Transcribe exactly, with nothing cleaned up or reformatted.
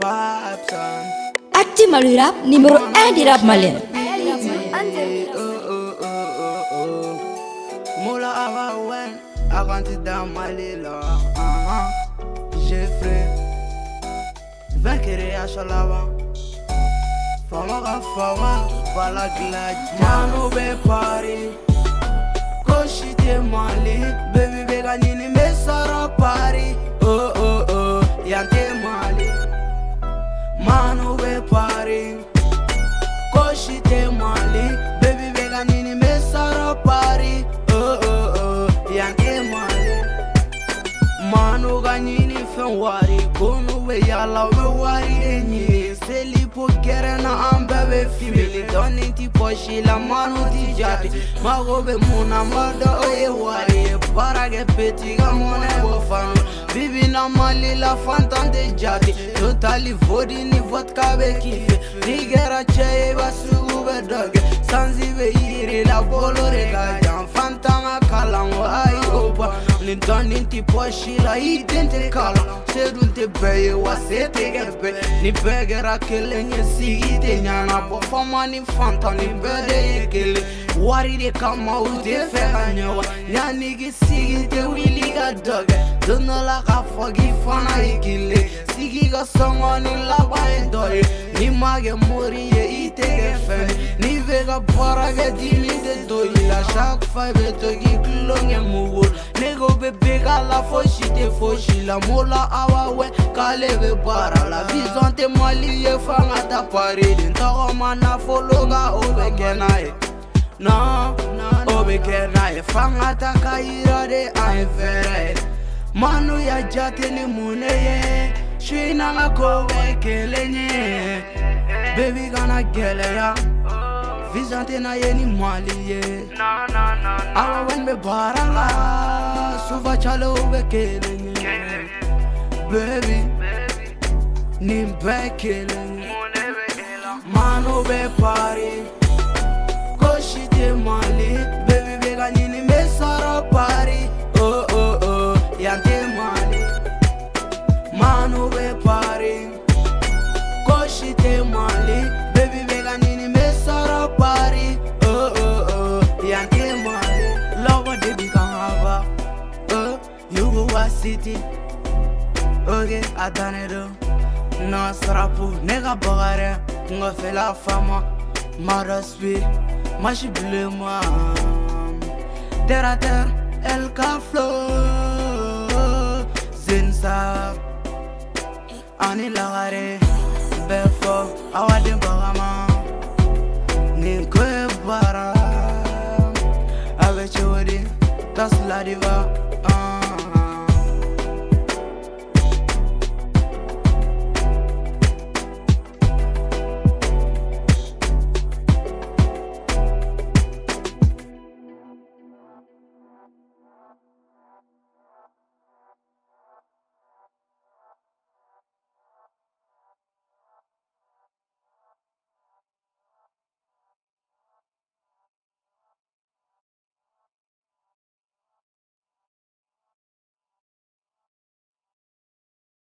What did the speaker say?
Active Malu Rap numéro un du rap malien. Moula Awawen, Avanti dans Malila. J'ai fait vaincre à Chalava. Fama Fama, Balagla, Mano be Paris. Koshite Mali, baby Beganini, Messara Paris. Oh oh oh, Yante Mali. Mano be Paris. Koshite Mali, baby Beganini, Messara Paris. Oh oh oh, Yante Mali. Mano Ganini Fenwari, Gono be Yala, we wari enyi. Selipo Gerena Ambabe Fimili, Doniti Poshila, Mano Tijati, Magobe Muna, Mada Oye Wari, Parage Petiga Mone Wofan, Bibi Namali La Fantan de Jati, Totally Vodini Vodka Bekife, Nigera Cheva Sube Dog, Sanzive Iri La Bolorega, Jan Fantama Kalango Ayoba, Nidoniti Poshila, Idente Kala, Sedulte Beye Wasete Gerbe, Nibegera Killing a Sigi Yana, Pofamani Fantani Bede Kili, Wari de come out de Ferrano, Yanigi Sigi de Willy got dog, Donola Forgive Fana Ikili, Sigi got someone in Lava and Dory, Nimage Mori, Ite Gefen, Nivega Paraga Dili de Doila, Shark Five to give long and move, Nego Bega La Foshite Foshila, Mola Awa, Kaleve Bara, La Visante Mali, Fangata Parid, Tawamana Fologa Obekenai. No, Obekenai, Fangata Kaira de Aifere. Manu ya jateni mune, Shina Kobe Kelenye, Baby gonna gele ya, Visante na yeni mali ye. Awa when me barala, Suva chalo Kelenye, Baby, Nimbe Kelenye, Manu be pari, Koshite mali, Baby bega nini me sara pari. Oh oh oh, Yante Mali, Manu be pari, Koshite Mali, Baby Beganini Messara pari. Oh oh oh, Yante Mali, Lover de Bikahava. Oh, you go wa city. Okay, Atanedo, no strapu, nega bagare, ngo fela fama, maraspi, mashi blema, terra terra. El Caflo Zinsa Ani Lagare Befo Awadin Bagama Ninkoe Bara Avechodi Tas La Diva